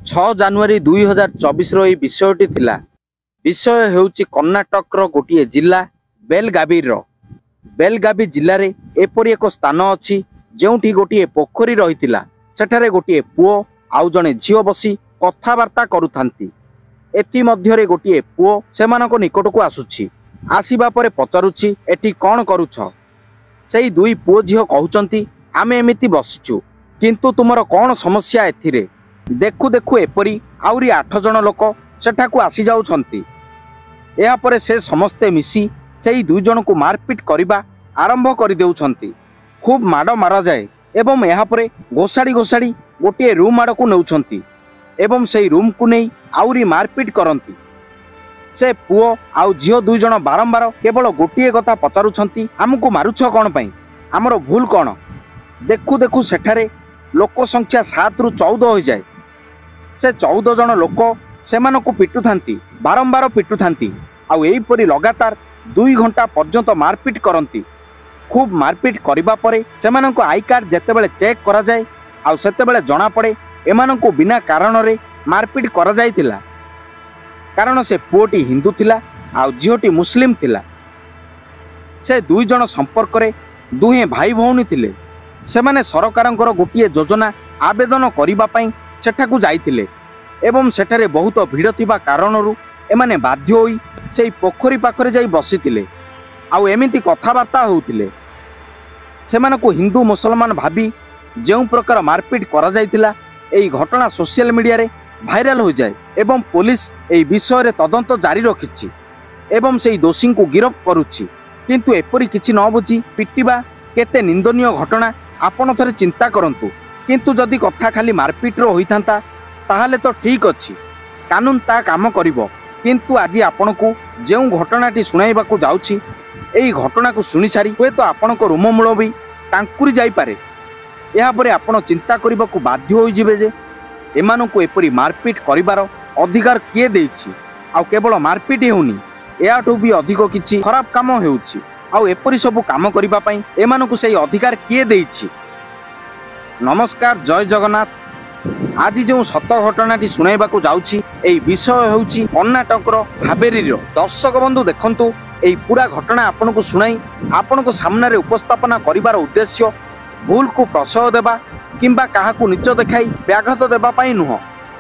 6 ଜାନୁଆରୀ 2024 ଏହି ବିଷୟଟି ଥିଲା। ବିଷୟ ହେଉଛି କର୍ଣ୍ଣାଟକର ଗୋଟିଏ ଜିଲ୍ଲା ବେଲଗାଭିର। ବେଲଗାଭି ଜିଲ୍ଲାରେ ଏପରି ଏକ ସ୍ଥାନ ଅଛି ଯେଉଁଠି ଗୋଟିଏ ପୋଖରୀ ରହିଥିଲା। ସେଠାରେ ଗୋଟିଏ ପୁଅ ଆଉ ଜଣେ ଝିଅ ବସି କଥାବାର୍ତ୍ତା କରୁଥାନ୍ତି। ଏଥିମଧ୍ୟରେ ଗୋଟିଏ ପୁଅ ସେମାନଙ୍କ ନିକଟକୁ ଆସୁଛି। ଆସିବା ପରେ ପଚାରୁଛି, ଏଠି କ'ଣ କରୁଛ? ସେଇ ଦୁଇ ପୁଅ ଝିଅ କହୁଛନ୍ତି, ଆମେ ଏମିତି ବସିଛୁ, କିନ୍ତୁ ତୁମର କ'ଣ ସମସ୍ୟା ଏଥିରେ? ଦେଖୁ ଦେଖୁ ଏପରି ଆହୁରି 8 ଜଣ ଲୋକ ସେଠାକୁ ଆସିଯାଉଛନ୍ତି। ଏହାପରେ ସେ ସମସ୍ତେ ମିଶି ସେଇ 2 ଜଣଙ୍କୁ ମାରପିଟ କରିବା ଆରମ୍ଭ କରିଦେଉଛନ୍ତି। ଖୁବ୍ ମାଡ଼ ମାରାଯାଏ ଏବଂ ଏହାପରେ ଘୋଷାଡ଼ି ଘୋଷାଡ଼ି ଗୋଟିଏ ରୁମ୍ ଆଡ଼କୁ ନେଉଛନ୍ତି ଏବଂ ସେଇ ରୁମ୍କୁ ନେଇ ଆହୁରି ମାରପିଟ କରନ୍ତି। ସେ ପୁଅ ଆଉ ଝିଅ 2 ଜଣ ବାରମ୍ବାର କେବଳ ଗୋଟିଏ କଥା ପଚାରୁଛନ୍ତି, ଆମକୁ ମାରୁଛ କ'ଣ ପାଇଁ? ଆମର ଭୁଲ କ'ଣ? ଦେଖୁ ଦେଖୁ ସେଠାରେ ଲୋକ ସଂଖ୍ୟା 7ରୁ 14 ହୋଇଯାଏ। ସେ 14 ଜଣ ଲୋକ ସେମାନଙ୍କୁ ପିଟୁଥାନ୍ତି, ବାରମ୍ବାର ପିଟୁଥାନ୍ତି ଆଉ ଏହିପରି ଲଗାତାର 2 ଘଣ୍ଟା ପର୍ଯ୍ୟନ୍ତ ମାରପିଟ କରନ୍ତି। ଖୁବ୍ ମାରପିଟ କରିବା ପରେ ସେମାନଙ୍କ ଆଇ କାର୍ଡ ଯେତେବେଳେ ଚେକ୍ କରାଯାଏ ଆଉ ସେତେବେଳେ ଜଣାପଡ଼େ ଏମାନଙ୍କୁ ବିନା କାରଣରେ ମାରପିଟ କରାଯାଇଥିଲା। କାରଣ ସେ ପୁଅଟି ହିନ୍ଦୁ ଥିଲା ଆଉ ଝିଅଟି ମୁସଲିମ ଥିଲା। ସେ 2 ଜଣ ସମ୍ପର୍କରେ ଦୁହେଁ ଭାଇ ଭଉଣୀ ଥିଲେ। ସେମାନେ ସରକାରଙ୍କର ଗୋଟିଏ ଯୋଜନା ଆବେଦନ କରିବା ପାଇଁ ସେଠାକୁ ଯାଇଥିଲେ ଏବଂ ସେଠାରେ ବହୁତ ଭିଡ଼ ଥିବା କାରଣରୁ ଏମାନେ ବାଧ୍ୟ ହୋଇ ସେହି ପୋଖରୀ ପାଖରେ ଯାଇ ବସିଥିଲେ ଆଉ ଏମିତି କଥାବାର୍ତ୍ତା ହେଉଥିଲେ। ସେମାନଙ୍କୁ ହିନ୍ଦୁ ମୁସଲମାନ ଭାବି ଯେଉଁ ପ୍ରକାର ମାରପିଟ କରାଯାଇଥିଲା, ଏହି ଘଟଣା ସୋସିଆଲ ମିଡ଼ିଆରେ ଭାଇରାଲ ହୋଇଯାଏ ଏବଂ ପୋଲିସ ଏହି ବିଷୟରେ ତଦନ୍ତ ଜାରି ରଖିଛି ଏବଂ ସେହି ଦୋଷୀଙ୍କୁ ଗିରଫ କରୁଛି। କିନ୍ତୁ ଏପରି କିଛି ନ ବୁଝି ପିଟିବା କେତେ ନିନ୍ଦନୀୟ ଘଟଣା ଆପଣ ଥରେ ଚିନ୍ତା କରନ୍ତୁ। କିନ୍ତୁ ଯଦି କଥା ଖାଲି ମାରପିଟର ହୋଇଥାନ୍ତା ତାହେଲେ ତ ଠିକ୍ ଅଛି, କାନୁନ ତା କାମ କରିବ। କିନ୍ତୁ ଆଜି ଆପଣଙ୍କୁ ଯେଉଁ ଘଟଣାଟି ଶୁଣାଇବାକୁ ଯାଉଛି, ଏହି ଘଟଣାକୁ ଶୁଣିସାରି ହୁଏତ ଆପଣଙ୍କ ରୋମମୂଳ ବି ଟାଙ୍କୁରି ଯାଇପାରେ। ଏହାପରେ ଆପଣ ଚିନ୍ତା କରିବାକୁ ବାଧ୍ୟ ହୋଇଯିବେ ଯେ ଏମାନଙ୍କୁ ଏପରି ମାରପିଟ କରିବାର ଅଧିକାର କିଏ ଦେଇଛି? ଆଉ କେବଳ ମାରପିଟ ହେଉନି, ଏହାଠୁ ବି ଅଧିକ କିଛି ଖରାପ କାମ ହେଉଛି। ଆଉ ଏପରି ସବୁ କାମ କରିବା ପାଇଁ ଏମାନଙ୍କୁ ସେହି ଅଧିକାର କିଏ ଦେଇଛି? ନମସ୍କାର, ଜୟ ଜଗନ୍ନାଥ। ଆଜି ଯେଉଁ ସତ ଘଟଣାଟି ଶୁଣାଇବାକୁ ଯାଉଛି, ଏହି ବିଷୟ ହେଉଛି କର୍ଣ୍ଣାଟକର ହାବେରୀର। ଦର୍ଶକ ବନ୍ଧୁ ଦେଖନ୍ତୁ, ଏହି ପୁରା ଘଟଣା ଆପଣଙ୍କୁ ଶୁଣାଇ ଆପଣଙ୍କ ସାମ୍ନାରେ ଉପସ୍ଥାପନା କରିବାର ଉଦ୍ଦେଶ୍ୟ ଭୁଲକୁ ପ୍ରଶୟ ଦେବା କିମ୍ବା କାହାକୁ ନିଚ ଦେଖାଇ ବ୍ୟାଘାତ ଦେବା ପାଇଁ ନୁହଁ,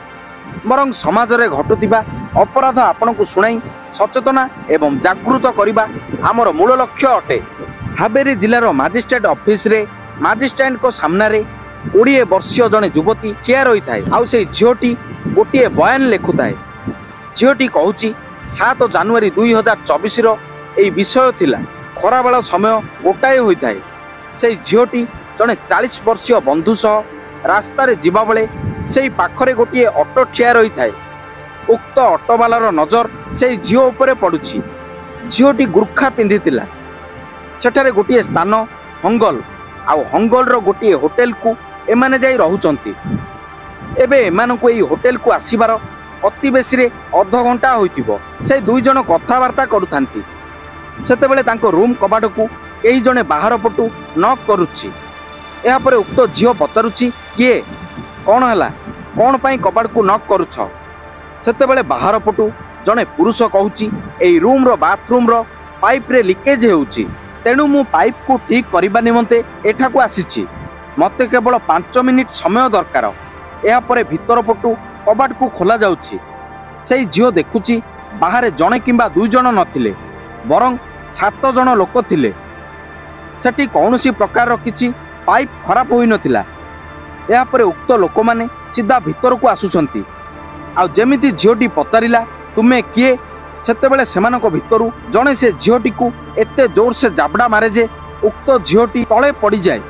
ବରଂ ସମାଜରେ ଘଟୁଥିବା ଅପରାଧ ଆପଣଙ୍କୁ ଶୁଣାଇ ସଚେତନା ଏବଂ ଜାଗୃତ କରିବା ଆମର ମୂଳ ଲକ୍ଷ୍ୟ ଅଟେ। ହାବେରୀ ଜିଲ୍ଲାର ମାଜିଷ୍ଟ୍ରେଟ ଅଫିସରେ ମାଜିଷ୍ଟ୍ରେଟଙ୍କ ସାମ୍ନାରେ 20 ବର୍ଷୀୟ ଜଣେ ଯୁବତୀ ଠିଆ ରହିଥାଏ ଆଉ ସେହି ଝିଅଟି ଗୋଟିଏ ବୟାନ ଲେଖୁଥାଏ। ଝିଅଟି କହୁଛି, 7 ଜାନୁଆରୀ 2024ର ଏହି ବିଷୟ ଥିଲା। ଖରାବେଳ ସମୟ ଗୋଟାଏ ହୋଇଥାଏ। ସେହି ଝିଅଟି ଜଣେ 40 ବର୍ଷୀୟ ବନ୍ଧୁ ସହ ରାସ୍ତାରେ ଯିବାବେଳେ ସେହି ପାଖରେ ଗୋଟିଏ ଅଟୋ ଠିଆ ରହିଥାଏ। ଉକ୍ତ ଅଟୋବାଲାର ନଜର ସେହି ଝିଅ ଉପରେ ପଡ଼ୁଛି। ଝିଅଟି ଗୁର୍ଖା ପିନ୍ଧିଥିଲା। ସେଠାରେ ଗୋଟିଏ ସ୍ଥାନ ହଙ୍ଗଲ ଆଉ ହଙ୍ଗଲର ଗୋଟିଏ ହୋଟେଲକୁ ଏମାନେ ଯାଇ ରହୁଛନ୍ତି। ଏବେ ଏମାନଙ୍କୁ ଏହି ହୋଟେଲକୁ ଆସିବାର ଅତି ବେଶୀରେ ଅଧଘଣ୍ଟା ହୋଇଥିବ। ସେ 2 ଜଣ କଥାବାର୍ତ୍ତା କରୁଥାନ୍ତି। ସେତେବେଳେ ତାଙ୍କ ରୁମ୍ କବାଟକୁ କେହି ଜଣେ ବାହାର ପଟୁ ନକ୍ କରୁଛି। ଏହାପରେ ଉକ୍ତ ଝିଅ ପଚାରୁଛି, କିଏ? କ'ଣ ହେଲା? କ'ଣ ପାଇଁ କବାଟକୁ ନକ୍ କରୁଛ? ସେତେବେଳେ ବାହାର ପଟୁ ଜଣେ ପୁରୁଷ କହୁଛି, ଏହି ରୁମ୍ର ବାଥରୁମ୍ର ପାଇପ୍ରେ ଲିକେଜ୍ ହେଉଛି, ତେଣୁ ମୁଁ ପାଇପ୍କୁ ଠିକ୍ କରିବା ନିମନ୍ତେ ଏଠାକୁ ଆସିଛି। ମୋତେ କେବଳ 5 ମିନିଟ୍ ସମୟ ଦରକାର। ଏହାପରେ ଭିତର ପଟୁ କବାଟକୁ ଖୋଲାଯାଉଛି। ସେହି ଝିଅ ଦେଖୁଛି ବାହାରେ ଜଣେ କିମ୍ବା 2 ଜଣ ନଥିଲେ, ବରଂ 7 ଜଣ ଲୋକ ଥିଲେ। ସେଠି କୌଣସି ପ୍ରକାରର କିଛି ପାଇପ୍ ଖରାପ ହୋଇନଥିଲା। ଏହାପରେ ଉକ୍ତ ଲୋକମାନେ ସିଧା ଭିତରକୁ ଆସୁଛନ୍ତି ଆଉ ଯେମିତି ଝିଅଟି ପଚାରିଲା, ତୁମେ କିଏ? ସେତେବେଳେ ସେମାନଙ୍କ ଭିତରୁ ଜଣେ ସେ ଝିଅଟିକୁ ଏତେ ଜୋରସେ ଜାବଡ଼ା ମାରେ ଯେ ଉକ୍ତ ଝିଅଟି ତଳେ ପଡ଼ିଯାଏ।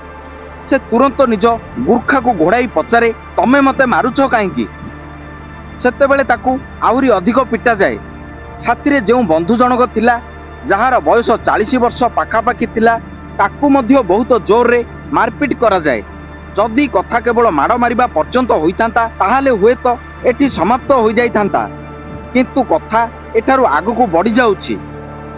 ସେ ତୁରନ୍ତ ନିଜ ଗୁର୍ଖାକୁ ଘୋଡ଼ାଇ ପଚାରେ, ତମେ ମୋତେ ମାରୁଛ କାହିଁକି? ସେତେବେଳେ ତାକୁ ଆହୁରି ଅଧିକ ପିଟାଯାଏ। ସାଥିରେ ଯେଉଁ ବନ୍ଧୁ ଜଣକ ଥିଲା, ଯାହାର ବୟସ 40 ବର୍ଷ ପାଖାପାଖି ଥିଲା, ତାକୁ ମଧ୍ୟ ବହୁତ ଜୋରରେ ମାରପିଟ କରାଯାଏ। ଯଦି କଥା କେବଳ ମାଡ଼ ମାରିବା ପର୍ଯ୍ୟନ୍ତ ହୋଇଥାନ୍ତା ତାହେଲେ ହୁଏତ ଏଠି ସମାପ୍ତ ହୋଇଯାଇଥାନ୍ତା, କିନ୍ତୁ କଥା ଏଠାରୁ ଆଗକୁ ବଢ଼ିଯାଉଛି।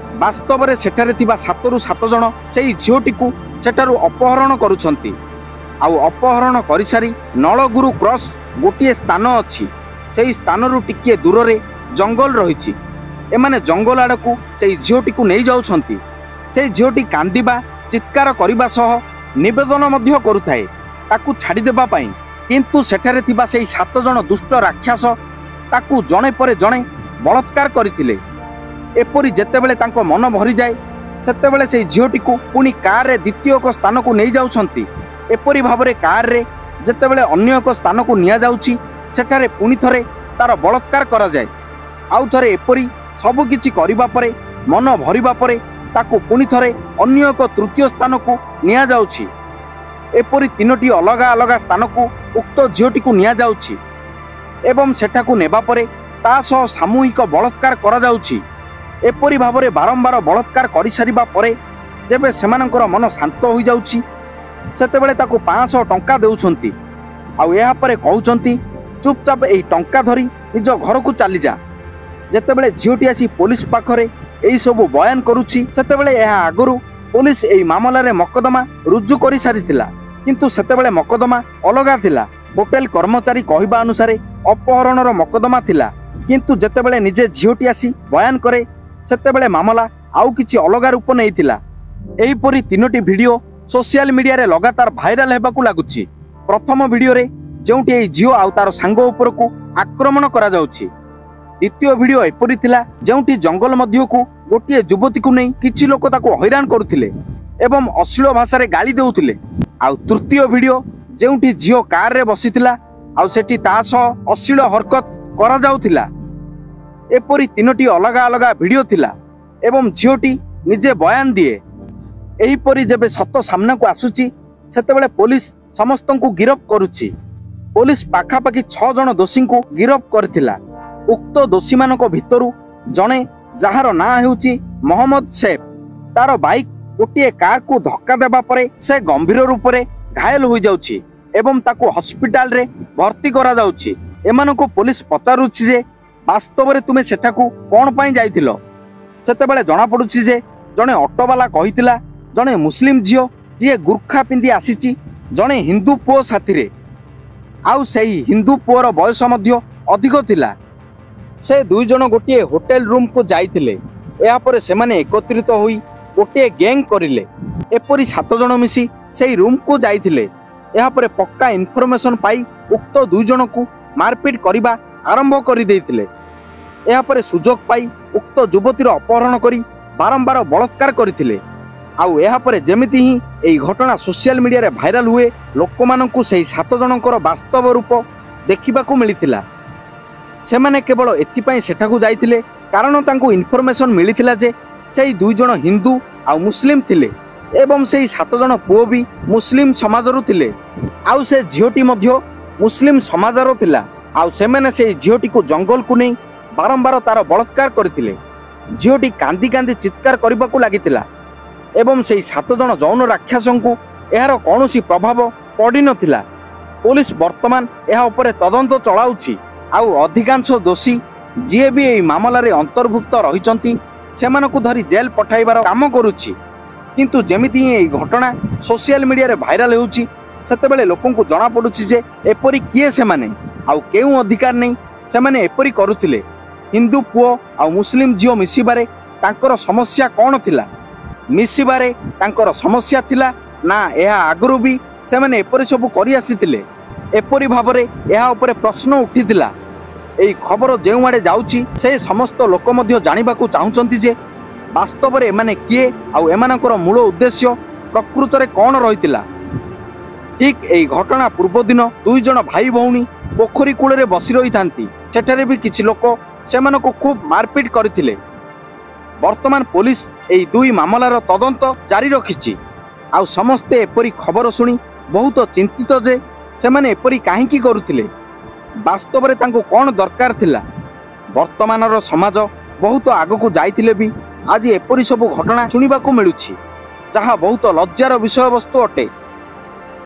ବାସ୍ତବରେ ସେଠାରେ ଥିବା 7ରୁ 7 ଜଣ ସେହି ଝିଅଟିକୁ ସେଠାରୁ ଅପହରଣ କରୁଛନ୍ତି। आउ अपहरण कर सारी नलगुरु क्रॉस गोटे स्थान अच्छी से स्थान टिके दूर रे जंगल रही एमाने जंगल आड़ को से झीटी को नहीं जाउछंती से झीटी कांदिबा चित्कार करने सह निवेदन मध्य करुथाए ताकू छाड़ी देबा पाई किंतु सेठारे थिबा से 7 जन दुष्ट राक्षस ताकू जणे परे जणे बलात्कार करथिले। एपरी जेतेबेले तांको मन भरी जाए सेतेबेले से झीटी को पुणी कार रे द्वितीय एक स्थान को नहीं जाउछंती। एपरी भाबरे कार रे जेतेबेले अन्य एक स्थान को निया जाउची सेठारे पुणी थरे तार बलात्कार करा जाए। आउ थरे एपरी सब किछि करिबा परे मन भरिबा परे ताकू पुणी थरे अन्य एक तृतीय स्थान को निया जाउची। एपरी 3टी अलगा अलगा स्थान को उक्त झीटी को निया जाउची एवं सेठाकू नेबा परे ता सह सामूहिक बलात्कार करा जाउची। एपरी भाबरे बारंबार बलात्कार करि सारिबा परे जेबे सेमानकर मन शांत होई जाउची सेतेबेले ताकू 500 टंका देउछंती आउ एहा परे कहउछंती चुपचाप एही टंका धरी निज घर को चली जा। जेतेबेले झीटी आसी पुलिस पाखरे एही सब बयान करुची सेतेबेले एहा आगरु पुलिस एही मामला रे मकदमा रुजु करि सारिथिला किंतु सेतेबेले मकदमा अलगा थिला। होटेल कर्मचारी कहवा अनुसार अपहरणर मकदमा थिला किंतु जेतेबेले निजे झीटी आसी बयान करे सेतेबेले मामला आउ किछि अलगा रूप नेइथिला। एहीपरि 3टी वीडियो सोशल मीडिया रे लगातार भाइराल हेबाकू लागुची। प्रथम वीडियो रे जेउटी एही झियो आउ तार सांग उपरकू आक्रमण करा जाउची। द्वितीय वीडियो एपरी थिला जेउटी जंगल मध्य को गोटे युवती को नहीं किछि लोक ताको हैरान करुथिले एवं अश्लील भाषा रे गाली देउथिले। आउ तृतीय वीडियो जेउटी झियो कार रे बसिथिला आउ सेठी ता सह अश्लील हरकत करा जाउथिला। एपरी 3टी अलगा अलगा वीडियो थिला एवं झियोटी निजे बयान दिए। एहीपरि जेबे सत सामना को आसुची सेतेबेले पुलिस समस्त को गिरफ करुची। पुलिस पाखापाखि 6 जन दोषी को गिरफ करथिला। उक्त दोषी मानक भितरु जणे जहार ना हेउची मोहम्मद सैफ तार बाइक गोटे कार को धक्का देबा परे से गंभीर रूप से घायल हो जाउची एवं ताको हॉस्पिटल रे भर्ती करा जाउची। एमानको पुलिस पचारुची जे वास्तव रे तुमे सेठाकू कोन पई जाइथिलो सेतेबेले जणा पडुची जे जणे ऑटो वाला कहितिला जणे मुस्लिम झियो जे गुर्खा पिंदी आसीची जणे हिंदू पुओ साथी रे आउ सेही हिंदू पुओर बयस मध्य अधिक थिला। से 2 जन गोटे होटेल रूम को जाइथिले एहा परे सेमाने एकत्रित होई गोटे गैंग करिले। एपरी 7 जन मिसी सेही रूम को जाइथिले। एहा परे पक्का इनफॉरमेशन पाई उक्त 2 जन को मारपीट करिबा आरंभ करि देइथिले। एहा परे सुजोग पाई उक्त युवतीर अपहरण करी बारंबार बलात्कार करथिले। आउ एहा परे जेमिति ही एही घटना सोशल मीडिया रे भाइराल हुए लोकमानंकु सेही 7 जनकर वास्तव रूप देखिबाकू मिलिथिला। सेमाने केवल एथिपाई सेठाकू जाइथिले कारण तांकू इनफॉरमेशन मिलिथिला जे सेही 2 जन हिंदू आउ मुस्लिम थिले एवं सेही 7 जन पुओ भी मुस्लिम समाजरु थिले आउ से झियोटी मध्य मुस्लिम समाजर थिला। आउ सेमाने सेही झियोटी को जंगल को नहीं बारंबार तार बलात्कार करथिले। झियोटी कांदी कांदी चित्कार करबाकू लागिथिला एवं सेही 7 जन जौन राक्षसंकु एहार कोनोसी प्रभाव पड़ी नथिला। पुलिस वर्तमान एहा उपरे तदंत चलाउची आउ अधिकांश दोषी जे भी एही मामला रे अंतर्भुक्त रहिचंती सेमानकु धरी जेल पठाइबार काम करूची। किंतु जेमिति एही घटना सोशल मीडिया रे भाइराल होउची सेतेबेले लोकंकु जणा पडुची जे एपरी किए सेमाने आउ केउ अधिकार नै सेमाने एपरी करूथिले। हिंदू पुओ आउ मुस्लिम झियो मिसिबारे तांकर समस्या कोन थिला मिसिबारे तांकर समस्या थिला ना एहा आगरु भी सेमाने एपरी सब करि आसीथिले। एपरी भाबरे एहा उपरे प्रश्न उठिथिला। एही खबर जेउ आडे जाउची से समस्त लोक मध्य जानिबाकू चाहुचंती जे वास्तव रे एमाने किए आउ एमानकर मूल उद्देश्य प्रकृत रे कोन रहितिला। ठीक एही घटना पूर्व दिन 2 जन भाई भौणी पोखरी कूल रे बसी रही थांती सेठारे भी किछि लोक सेमानको खूब मारपीट करथिले। वर्तमान पुलिस एही 2 मामलार तदंत जारी रखिछि आउ समस्ते एपरी खबर सुनी बहुत चिंतित जे सेमाने एपरी काहेकि करुथिले वास्तव रे तांको कोन दरकार थिला। वर्तमानर समाज बहुत आगकू जाइथिले भी आज एपरी सब घटना सुनिबाकू मिलुछि जहा बहुत लज्जार विषय वस्तु अटे।